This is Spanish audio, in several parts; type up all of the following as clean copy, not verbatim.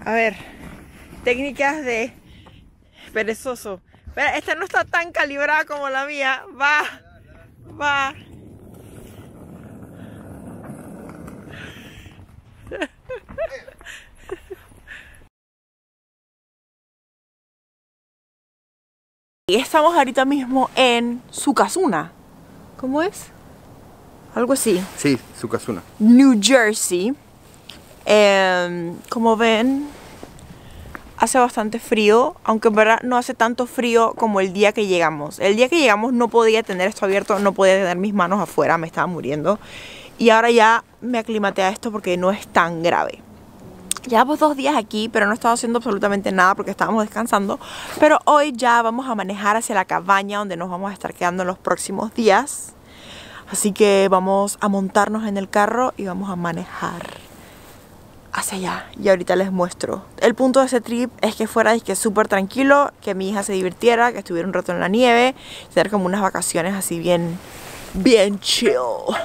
A ver, técnicas de perezoso. Pero esta no está tan calibrada como la mía. Va. Y estamos ahorita mismo en Sukasuna. ¿Cómo es? Algo así. Sí, Sukasuna. New Jersey. Como ven, hace bastante frío, aunque en verdad no hace tanto frío como el día que llegamos. El día que llegamos no podía tener esto abierto, no podía tener mis manos afuera, me estaba muriendo. Y ahora ya me aclimaté a esto porque no es tan grave. Llevamos 2 días aquí, pero no estaba haciendo absolutamente nada porque estábamos descansando. Pero hoy ya vamos a manejar hacia la cabaña donde nos vamos a estar quedando en los próximos días. Así que vamos a montarnos en el carro y vamos a manejar hacia allá. Y ahorita les muestro. El punto de ese trip es que fuera súper tranquilo, que mi hija se divirtiera, que estuviera un rato en la nieve, tener como unas vacaciones así bien chill.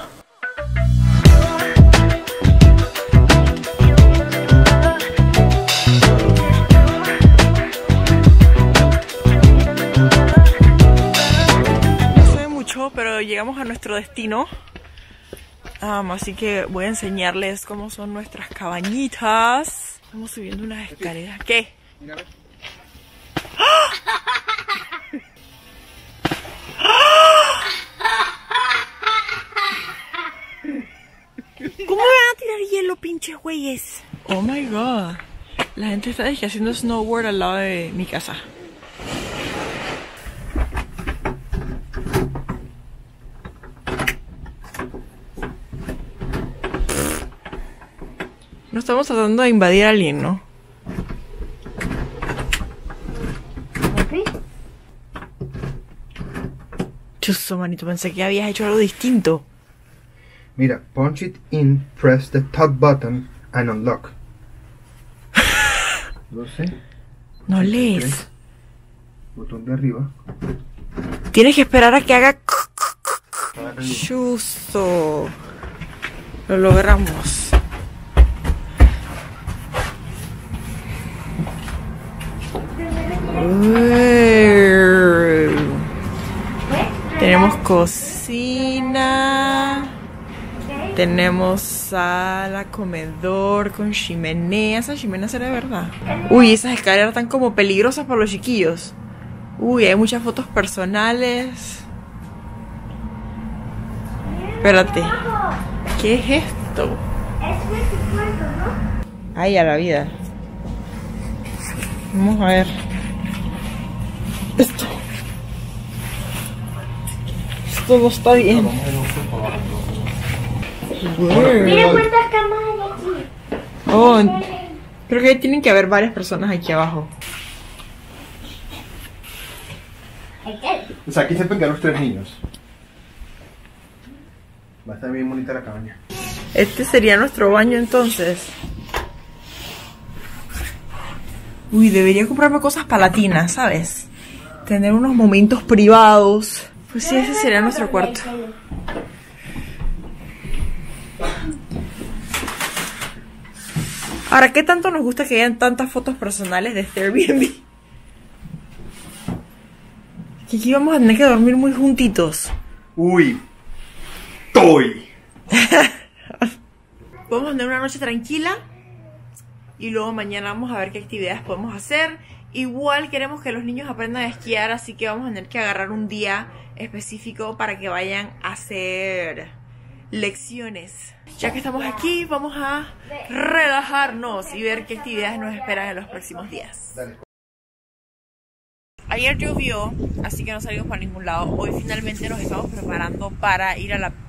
Pero llegamos a nuestro destino, así que voy a enseñarles cómo son nuestras cabañitas. Estamos subiendo unas escaleras. ¿Qué? ¡Ah! ¿Cómo me van a tirar hielo, pinches güeyes? Oh my god. La gente está haciendo snowboard al lado de mi casa. No estamos tratando de invadir a alguien, ¿no? Chuso, manito, pensé que habías hecho algo distinto. Mira, punch it in, press the top button and unlock. No sé. No lees. Botón de arriba. Tienes que esperar a que haga... Chuso. Lo logramos. Tenemos cocina, tenemos sala, comedor con chimenea. Esa chimenea será de verdad. Uy, esas escaleras están como peligrosas para los chiquillos. Uy, hay muchas fotos personales. Espérate, ¿qué es esto? Ay, a la vida. Vamos a ver. Esto no está bien. Mira cuántas camas hay aquí. Oh, creo que tienen que haber varias personas aquí abajo. O sea, aquí se pueden quedar los 3 niños. Va a estar bien bonita la cabaña. Este sería nuestro baño entonces. Uy, debería comprarme cosas palatinas, ¿sabes? Tener unos momentos privados. Pues sí, ese sería nuestro cuarto. Ahora, ¿qué tanto nos gusta que hayan tantas fotos personales de este Airbnb? Que aquí vamos a tener que dormir muy juntitos. Uy, estoy. Vamos a tener una noche tranquila. Y luego mañana vamos a ver qué actividades podemos hacer. Igual queremos que los niños aprendan a esquiar, así que vamos a tener que agarrar un día específico para que vayan a hacer lecciones. Ya que estamos aquí, vamos a relajarnos y ver qué actividades nos esperan en los próximos días. Dale. Ayer llovió, así que no salimos para ningún lado. Hoy finalmente nos estamos preparando para ir a la...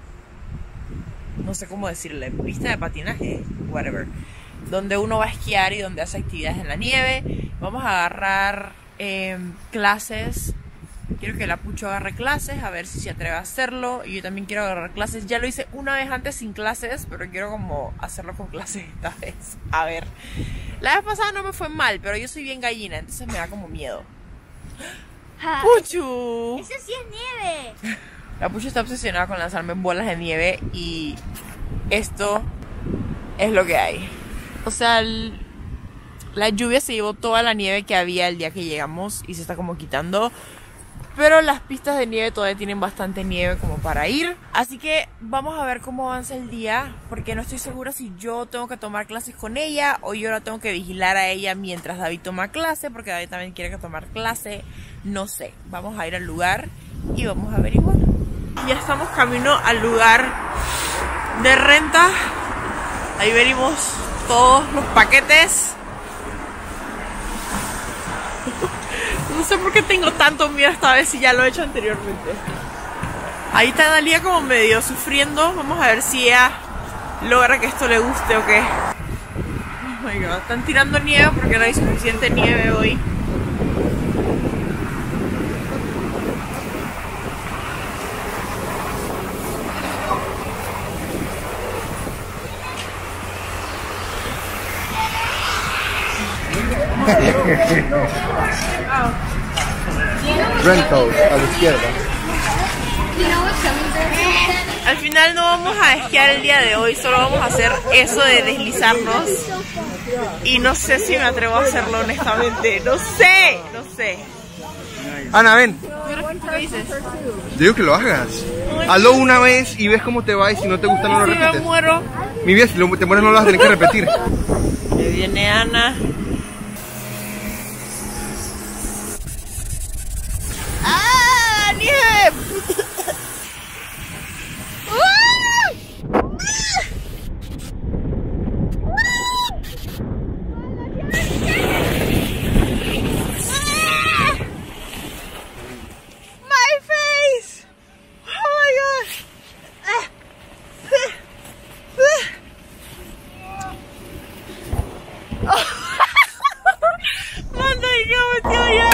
no sé cómo decirle, pista de patinaje, whatever, donde uno va a esquiar y donde hace actividades en la nieve. Vamos a agarrar clases. Quiero que la Pucho agarre clases, a ver si se atreve a hacerlo. Y yo también quiero agarrar clases. Ya lo hice una vez antes sin clases, pero quiero como hacerlo con clases esta vez. A ver. La vez pasada no me fue mal, pero yo soy bien gallina, entonces me da como miedo. ¡Puchu! Eso sí es nieve. La Pucho está obsesionada con lanzarme bolas de nieve y esto es lo que hay. O sea, La lluvia se llevó toda la nieve que había el día que llegamos y se está como quitando. Pero las pistas de nieve todavía tienen bastante nieve como para ir. Así que vamos a ver cómo avanza el día, porque no estoy segura si yo tengo que tomar clases con ella o yo la tengo que vigilar a ella mientras David toma clase, porque David también quiere que tomar clase. No sé, vamos a ir al lugar y vamos a averiguar. Ya estamos camino al lugar de renta. Ahí venimos todos los paquetes. No sé por qué tengo tanto miedo esta vez si ya lo he hecho anteriormente. Ahí está Dalia como medio sufriendo. Vamos a ver si ella logra que esto le guste o qué. Oh my god, están tirando nieve porque no hay suficiente nieve hoy. Rentals a la izquierda. Al final no vamos a esquiar el día de hoy, solo vamos a hacer eso de deslizarnos. Y no sé si me atrevo a hacerlo honestamente. No sé. Ana, ven. ¿Qué dices? Te digo que lo hagas. Hazlo una vez y ves cómo te va y si no te gusta no lo Si me repites. muero. Mi vida, si te mueres no lo vas a tener que repetir. Ahí viene Ana. ¡Ah! ¡Nieve! My face! Oh my god! ¡Manda y que metió ya!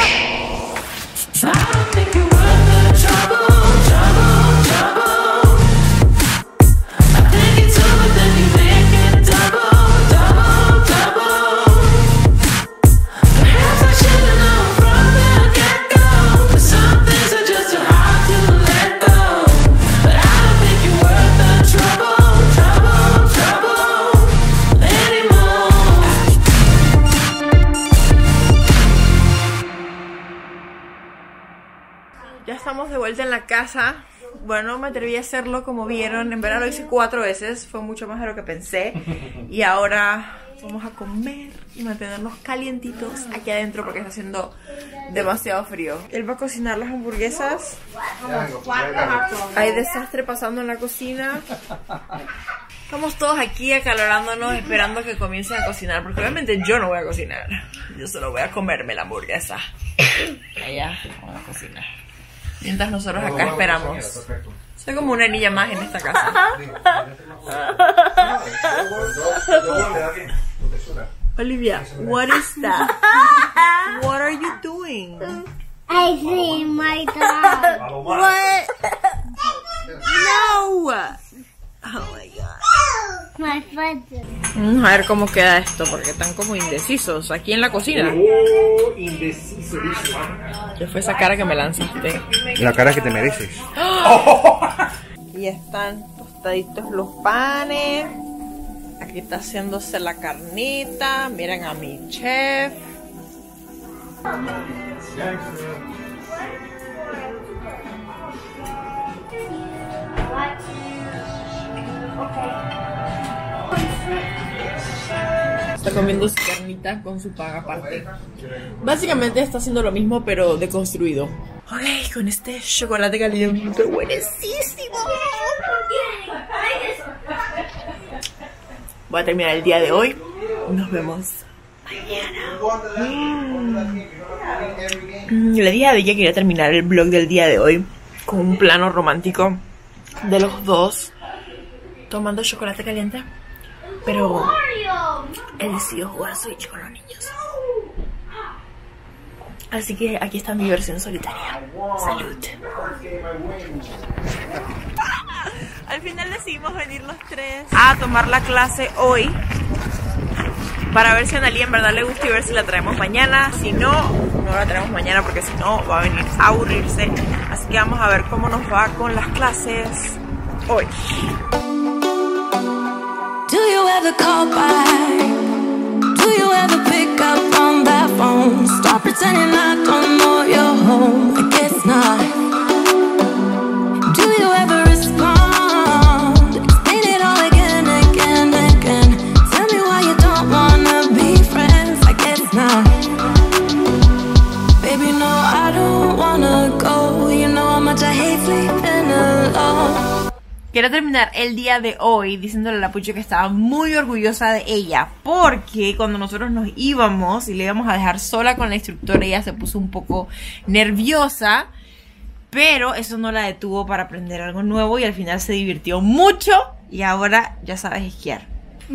Ya estamos de vuelta en la casa. Bueno, no me atreví a hacerlo como vieron. En verdad lo hice 4 veces. Fue mucho más de lo que pensé. Y ahora vamos a comer y mantenernos calientitos aquí adentro porque está haciendo demasiado frío. Él va a cocinar las hamburguesas. Hay desastre pasando en la cocina. Estamos todos aquí acalorándonos esperando que comiencen a cocinar, porque obviamente yo no voy a cocinar. Yo solo voy a comerme la hamburguesa. Allá vamos a cocinar. Mientras nosotros acá esperamos. Soy como una niña más en esta casa. Olivia, what is that? What are you doing? I see my dog. What? No! Oh my god. My father. Vamos a ver cómo queda esto, porque están como indecisos aquí en la cocina. Indeciso. ¿Qué fue esa cara que me lanzaste? La cara que te mereces. Y están tostaditos los panes. Aquí está haciéndose la carnita. Miren a mi chef. Está comiendo su carnita con su pan aparte. Básicamente está haciendo lo mismo pero deconstruido. Ok, con este chocolate caliente buenísimo. Voy a terminar el día de hoy. Nos vemos mañana. Le dije a Bella que quería terminar el vlog del día de hoy con un plano romántico de los dos tomando chocolate caliente. Pero él decidió jugar Switch con los niños. Así que aquí está mi versión solitaria. Salud. Al final decidimos venir los 3 a tomar la clase hoy, para ver si a Analia en verdad le gusta y ver si la traemos mañana. Si no, no la traemos mañana porque si no va a venir a aburrirse. Así que vamos a ver cómo nos va con las clases hoy. Do you ever call back? Do you ever pick up quiero terminar el día de hoy diciéndole a la Puchu que estaba muy orgullosa de ella, porque cuando nosotros nos íbamos y le íbamos a dejar sola con la instructora, ella se puso un poco nerviosa, pero eso no la detuvo para aprender algo nuevo y al final se divirtió mucho y ahora ya sabes esquiar.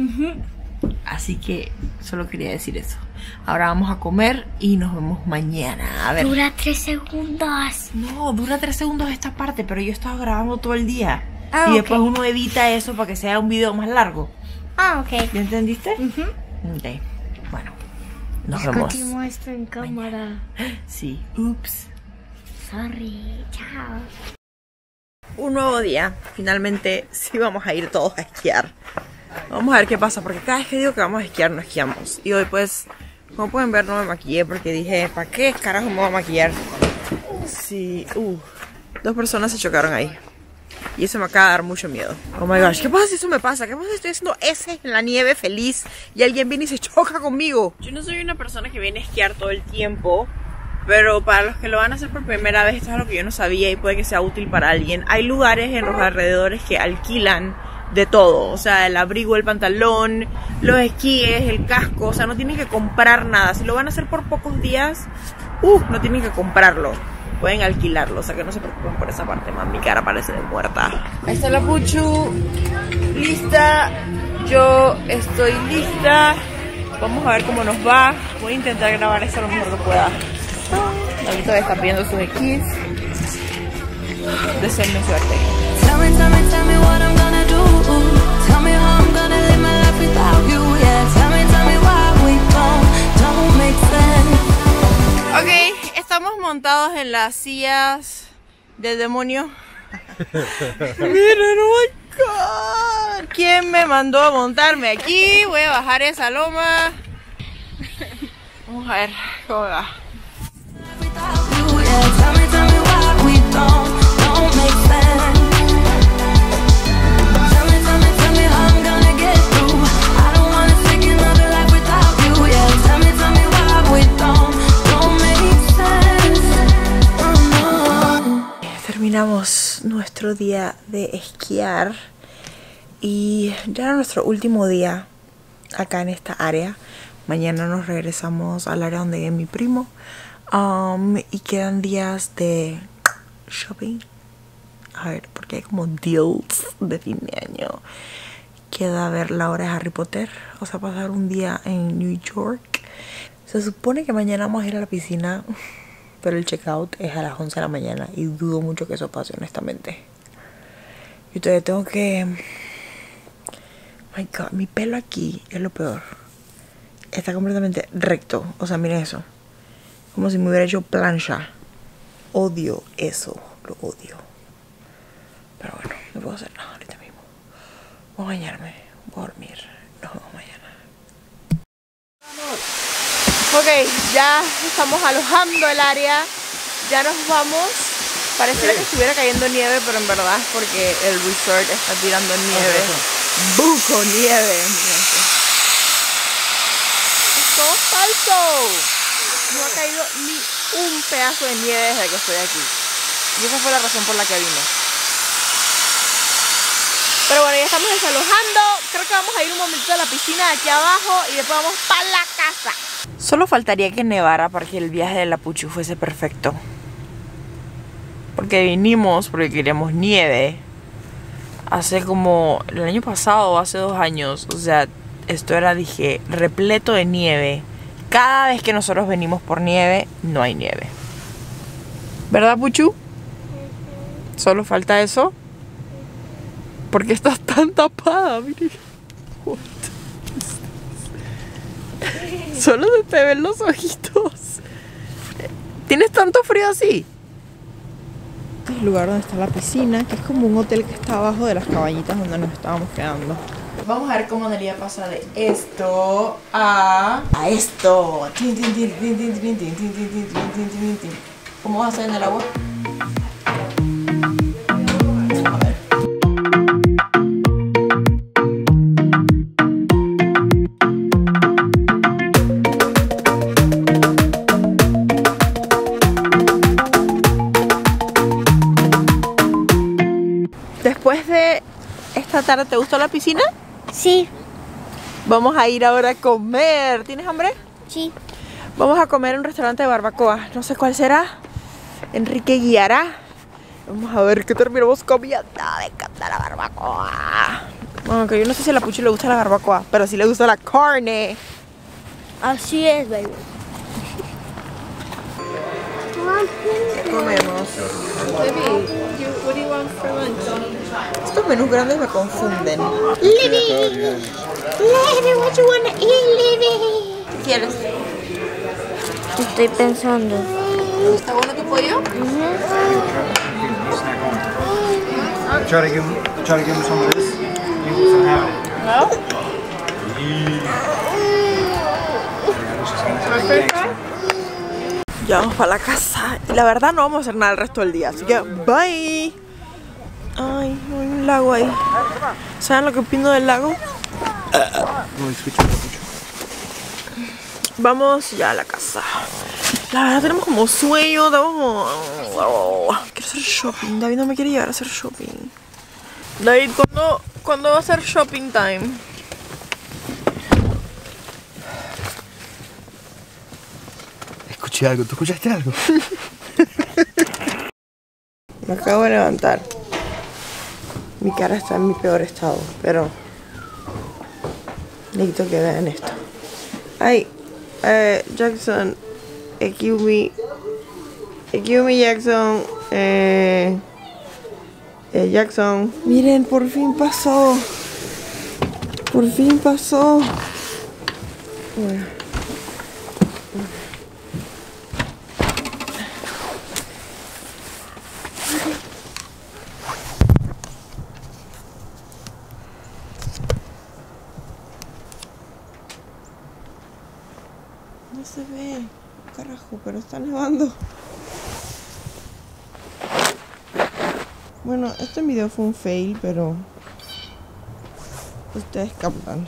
Así que solo quería decir eso. Ahora vamos a comer y nos vemos mañana. A ver. Dura 3 segundos. No, dura 3 segundos esta parte, pero yo estaba grabando todo el día. Ah, y ok. después uno edita eso para que sea un video más largo. Ah, ok. ¿Ya entendiste? Ok. Bueno, nos vemos. Aquí muestro en cámara. Sí. Ups. Sorry. Chao. Un nuevo día. Finalmente sí vamos a ir todos a esquiar. Vamos a ver qué pasa, porque cada vez que digo que vamos a esquiar, no esquiamos. Y hoy pues, como pueden ver, no me maquillé porque dije, ¿para qué carajo me voy a maquillar? Sí, 2 personas se chocaron ahí. Y eso me acaba de dar mucho miedo. Oh my gosh, ¿qué pasa si eso me pasa? ¿Qué pasa si estoy haciendo S en la nieve feliz y alguien viene y se choca conmigo? Yo no soy una persona que viene a esquiar todo el tiempo, pero para los que lo van a hacer por primera vez, esto es algo que yo no sabía y puede que sea útil para alguien. Hay lugares en los alrededores que alquilan de todo, o sea, el abrigo, el pantalón, los esquíes, el casco, o sea, no tienen que comprar nada. Si lo van a hacer por pocos días, no tienen que comprarlo, pueden alquilarlo, o sea que no se preocupen por esa parte. Man, mi cara parece de muerta. Ahí está la Puchu, lista, yo estoy lista, vamos a ver cómo nos va. Voy a intentar grabar esto lo mejor que pueda. Ahorita está viendo sus esquís. Deseenme suerte. Tell me what I'm gonna do. Tell me how I'm gonna live my life without you. Yeah, tell me why we don't make sense. Ok, estamos montados en las sillas del demonio. Miren, oh my god. ¿Quién me mandó a montarme aquí? Voy a bajar esa loma. Vamos a ver cómo va. Without you, yeah, tell me why we don't make sense. Tell me how I'm gonna get through. I don't wanna take another life without you. Yeah, tell me why we don't make sense. Oh, no. Terminamos nuestro día de esquiar y ya era nuestro último día acá en esta área. Mañana nos regresamos al área donde vive mi primo. Y quedan días de shopping. A ver, porque hay como deals de fin de año. Queda ver la hora de Harry Potter. O sea, pasar un día en New York. Se supone que mañana vamos a ir a la piscina, pero el checkout es a las 11 de la mañana y dudo mucho que eso pase, honestamente. Yo todavía tengo que... My God, mi pelo aquí es lo peor. Está completamente recto. O sea, miren eso. Como si me hubiera hecho plancha. Odio eso. Lo odio. Pero bueno, no puedo hacer nada ahorita mismo. Voy a bañarme. Voy a dormir. Nos vemos mañana. Ok, ya estamos alojando el área. Ya nos vamos. Pareciera que estuviera cayendo nieve, pero en verdad es porque el resort está tirando nieve. Buco nieve. Es todo falso. No ha caído ni un pedazo de nieve desde que estoy aquí. Y esa fue la razón por la que vine. Pero bueno, ya estamos desalojando. Creo que vamos a ir un momentito a la piscina de aquí abajo y después vamos para la casa. Solo faltaría que nevara para que el viaje de la Puchu fuese perfecto. Porque vinimos porque queríamos nieve. Hace como el año pasado o hace 2 años. O sea, esto era, dije, repleto de nieve. Cada vez que nosotros venimos por nieve, no hay nieve. ¿Verdad, Puchu? Solo falta eso. ¿Por qué estás tan tapada? Mire. What? Solo se te ven los ojitos. ¿Tienes tanto frío así? Este es el lugar donde está la piscina, que es como un hotel que está abajo de las cabañitas donde nos estábamos quedando. Vamos a ver cómo Nelia pasa de esto a esto. ¿Cómo vas a hacer en el agua? A ver. Después de esta tarde. ¿Te gustó la piscina? Sí, Vamos a ir ahora a comer. ¿Tienes hambre? sí. Vamos a comer en un restaurante de barbacoa. No sé cuál será. Enrique guiará. Vamos a ver qué terminamos comiendo. Me encanta la barbacoa. Aunque yo no sé si a la Puchi le gusta la barbacoa, pero sí le gusta la carne. Así es, baby. Comemos. Estos menús grandes me confunden. Libby, Libby, what you wanna eat, Libby? ¿Qué quieres? Estoy pensando. ¿Está bueno tu pollo? Try to give him some of this. He wasn't having it. ¿No? Ya vamos para la casa. Y la verdad no vamos a hacer nada el resto del día. Así que bye. Ay, hay un lago ahí. ¿Saben lo que opino del lago? Vamos ya a la casa. La verdad tenemos como sueño. Estamos como... Quiero hacer shopping. David no me quiere llevar a hacer shopping. David, ¿cuándo va a ser shopping time? Escuché algo. ¿Tú escuchaste algo? Me acabo de levantar. Mi cara está en mi peor estado, pero necesito que vean esto. Ay, Jackson, excuse me, Jackson, Jackson. Miren, por fin pasó. Por fin pasó. Bueno. No se ve, carajo, pero está nevando. Bueno, este video fue un fail, pero ustedes captan.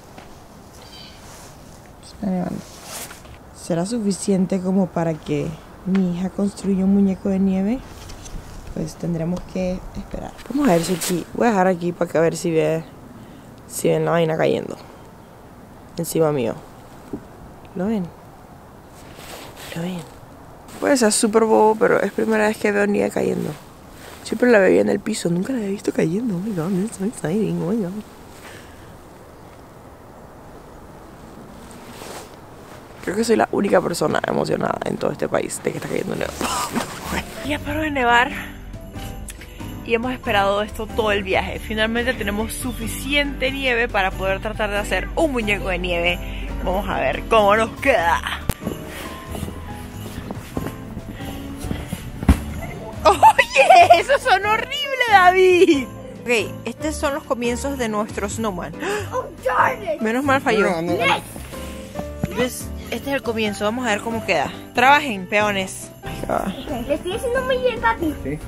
Está nevando. ¿Será suficiente como para que mi hija construya un muñeco de nieve? Pues tendremos que esperar. Vamos a ver si aquí, voy a dejar aquí para que a ver si ven la vaina cayendo encima mío. ¿Lo ven? ¿Lo ven? Puede ser súper bobo, pero es primera vez que veo nieve cayendo. Siempre la veía en el piso, nunca la había visto cayendo. Oh my god, it's so exciting, oh my god. Creo que soy la única persona emocionada en todo este país de que está cayendo nieve. Ya paró de nevar y hemos esperado esto todo el viaje. Finalmente tenemos suficiente nieve para poder tratar de hacer un muñeco de nieve. Vamos a ver cómo nos queda. ¡Oye! ¡Eso son horrible, David! Ok, estos son los comienzos de nuestro snowman. Menos mal falló. Entonces, este es el comienzo. Vamos a ver cómo queda. Trabajen, peones. Le estoy haciendo muy bien, papi. Sí.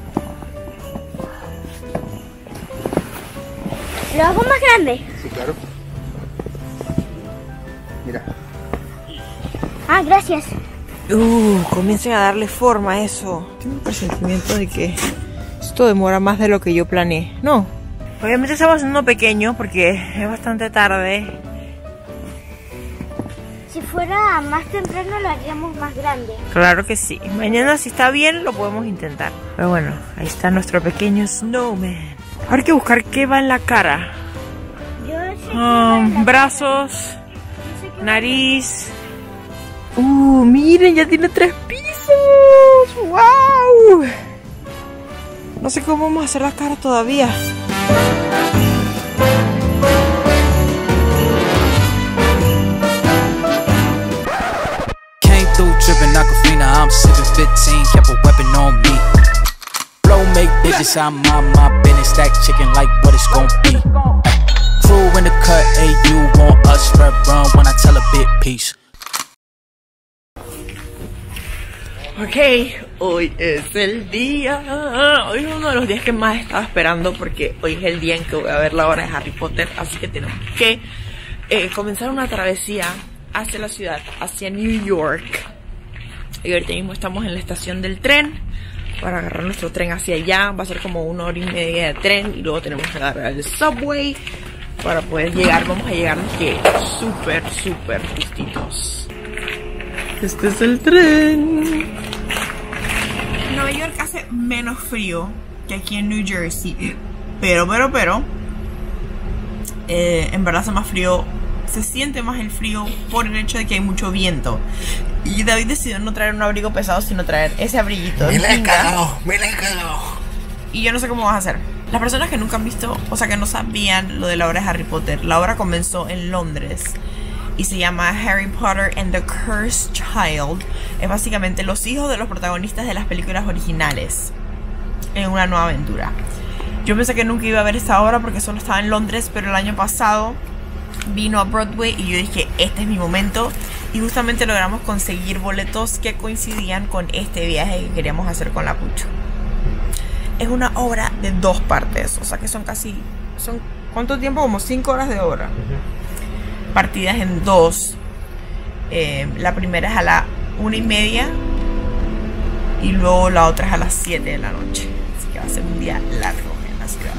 ¿Lo hago más grande? Sí, claro. Mira. Ah, gracias. Comiencen a darle forma a eso. Tengo un presentimiento de que esto demora más de lo que yo planeé. No. Obviamente estamos haciendo pequeño porque es bastante tarde. Si fuera más temprano lo haríamos más grande. Claro que sí. Mañana si está bien lo podemos intentar. Pero bueno, ahí está nuestro pequeño snowman. Ahora hay que buscar qué va en la cara. Yo sé Brazos, nariz. Miren, ya tiene 3 pisos. ¡Wow! No sé cómo vamos a hacer la cara todavía. Came through dripping Aquafina, I'm sipping 15, kept a weapon on me. Flow make bitches, I'm on my business, stack chicken like what it's gon' be. Crew in the cut, hey, you want us, spread run when I tell a bit peace. Ok, hoy es el día. Hoy es uno de los días que más estaba esperando porque hoy es el día en que voy a ver la obra de Harry Potter. Así que tenemos que comenzar una travesía hacia la ciudad, hacia New York. Y ahorita mismo estamos en la estación del tren. para agarrar nuestro tren hacia allá. Va a ser como 1 hora y media de tren y luego tenemos que agarrar el subway para poder llegar. Vamos a llegar que súper justitos. Este es el tren. En Nueva York hace menos frío que aquí en New Jersey, pero en verdad hace más frío. Se siente más el frío por el hecho de que hay mucho viento. Y David decidió no traer un abrigo pesado, sino traer ese abriguito. Me la he cagado. Y yo no sé cómo vas a hacer. Las personas que nunca han visto, o sea, que no sabían lo de la obra de Harry Potter, la obra comenzó en Londres y se llama Harry Potter and the Cursed Child. Es básicamente los hijos de los protagonistas de las películas originales en una nueva aventura. Yo pensé que nunca iba a ver esta obra porque solo estaba en Londres, pero el año pasado vino a Broadway y yo dije, este es mi momento. Y justamente logramos conseguir boletos que coincidían con este viaje que queríamos hacer con la Pucho. Es una obra de 2 partes, o sea que son ¿cuánto tiempo? Como 5 horas de obra. Partidas en 2. La primera es a la 1:30 y luego la otra es a las 7 de la noche. Así que va a ser un día largo en la ciudad.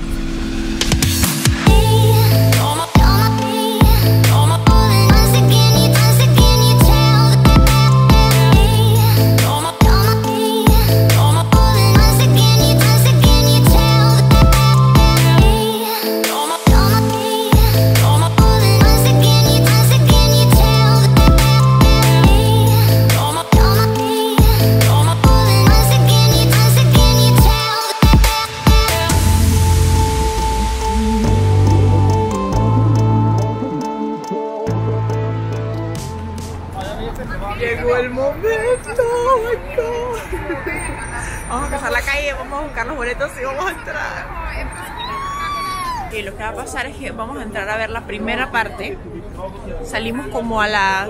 Llegó el momento, oh my God. Vamos a cruzar la calle, vamos a buscar los boletos y vamos a entrar. Y lo que va a pasar es que vamos a entrar a ver la primera parte. Salimos como a las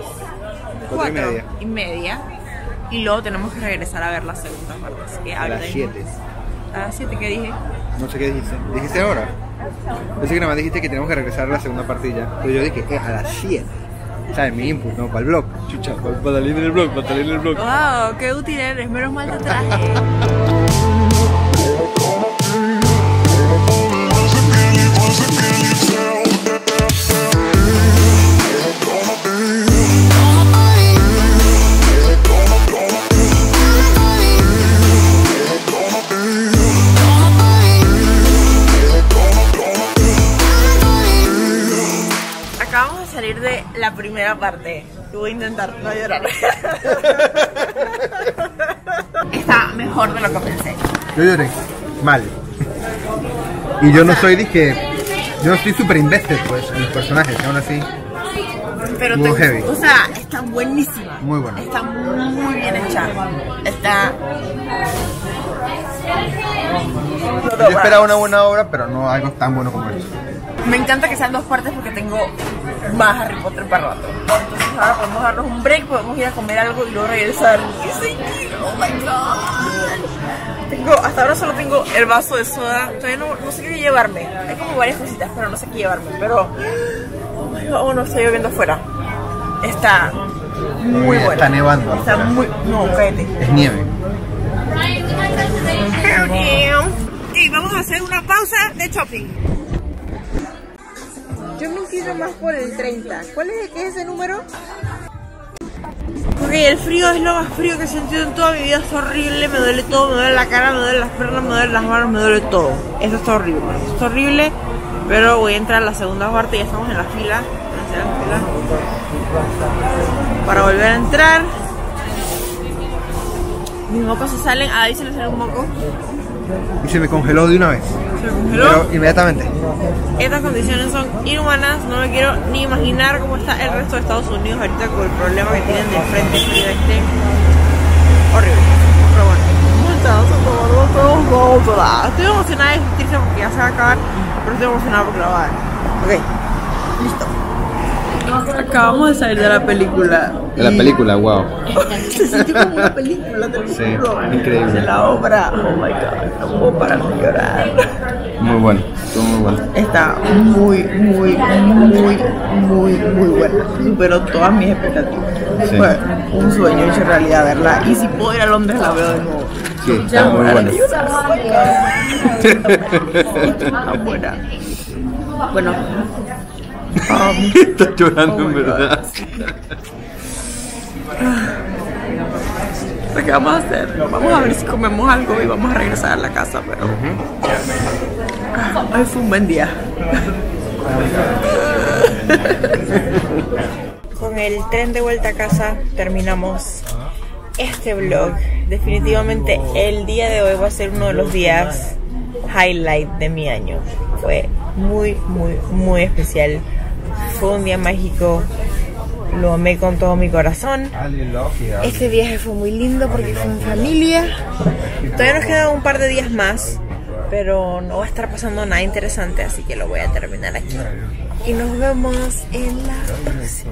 4:30 y luego tenemos que regresar a ver la segunda parte. Así que A las 7. ¿A las 7 qué dije? No sé qué dijiste. ¿Dijiste ahora? Pensé que nada más dijiste que tenemos que regresar a la segunda partida. Pero yo dije, a las 7. ¿Sabes? Mi input, no, para el blog. Chucha, para salir en el blog, Wow, qué útil eres, menos mal te traje. Acabamos de salir de la primera parte. Voy a intentar no llorar. Está mejor de lo que pensé. Yo lloré. Mal. Y yo no soy yo no estoy super invested pues en los personajes, aún así. Pero muy heavy. O sea, está buenísima. Muy buena. Está muy bien hecha. Está. Yo esperaba una buena obra, pero no algo tan bueno como eso. Me encanta que sean 2 partes porque tengo más Harry Potter para rato. Entonces ahora podemos darnos un break, podemos ir a comer algo y luego regresar. Oh my God. Hasta ahora solo tengo el vaso de soda. Todavía no sé qué llevarme. Hay como varias cositas, pero no sé qué llevarme. Pero, oh my God, no está lloviendo afuera. Está muy buena. Está nevando. Está muy. No, cállate. Es nieve. Y vamos a hacer una pausa de shopping. Yo me inclino más por el 30. ¿Cuál es ese número? Ok, el frío es lo más frío que he sentido en toda mi vida. Es horrible, me duele todo, me duele la cara, me duele las piernas, me duele las manos, me duele todo. Eso está horrible, está horrible. Pero voy a entrar a la segunda parte, ya estamos en la fila. Para volver a entrar. Mis mocos se salen, a David se le sale un moco. Y se me congeló de una vez. Se me congeló. Pero inmediatamente. Estas condiciones son inhumanas, no me quiero ni imaginar cómo está el resto de Estados Unidos ahorita con el problema que tienen de frente frío horrible. Pero bueno, estoy emocionada y triste porque ya se va a acabar, pero estoy emocionada por grabar. Ok, listo. Acabamos de salir de la película. De la película, wow. Se sintió como una película, te lo Sí, juro. increíble. De la obra. Oh my god, no puedo parar de llorar. Muy bueno, estuvo muy bueno. Está muy buena. Superó todas mis expectativas. Sí. Fue un sueño hecho realidad verla. Y si puedo ir a Londres la veo de nuevo. Sí, está muy bueno. Está buena. Bueno. Estás llorando Oh en my God. verdad. ¿Qué vamos a hacer? Vamos a ver si comemos algo y vamos a regresar a la casa, pero hoy fue un buen día. Con el tren de vuelta a casa terminamos este vlog. Definitivamente el día de hoy va a ser uno de los días highlight de mi año. Fue muy especial. Fue un día mágico. Lo amé con todo mi corazón. Este viaje fue muy lindo porque fue en familia. Todavía nos quedan un par de días más, pero no va a estar pasando nada interesante, así que lo voy a terminar aquí. Y nos vemos en la próxima.